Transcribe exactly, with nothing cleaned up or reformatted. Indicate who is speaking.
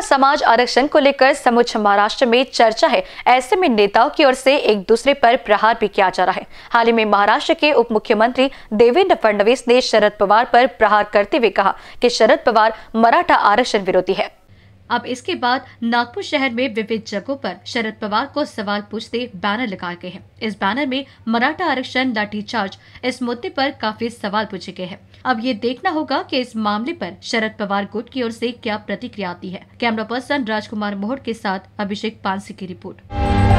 Speaker 1: समाज आरक्षण को लेकर समूचे महाराष्ट्र में चर्चा है। ऐसे में नेताओं की ओर से एक दूसरे पर प्रहार भी किया जा रहा है। हाल ही में महाराष्ट्र के उप मुख्यमंत्री देवेंद्र फडणवीस ने शरद पवार पर प्रहार करते हुए कहा कि शरद पवार मराठा आरक्षण विरोधी है। अब इसके बाद नागपुर शहर में विविध जगहों पर शरद पवार को सवाल पूछते बैनर लगाए गए हैं। इस बैनर में मराठा आरक्षण लाठीचार्ज इस मुद्दे पर काफी सवाल पूछे गए हैं। अब ये देखना होगा कि इस मामले पर शरद पवार गुट की ओर से क्या प्रतिक्रिया आती है। कैमरा पर्सन राजकुमार मोहर के साथ अभिषेक पानसी की रिपोर्ट।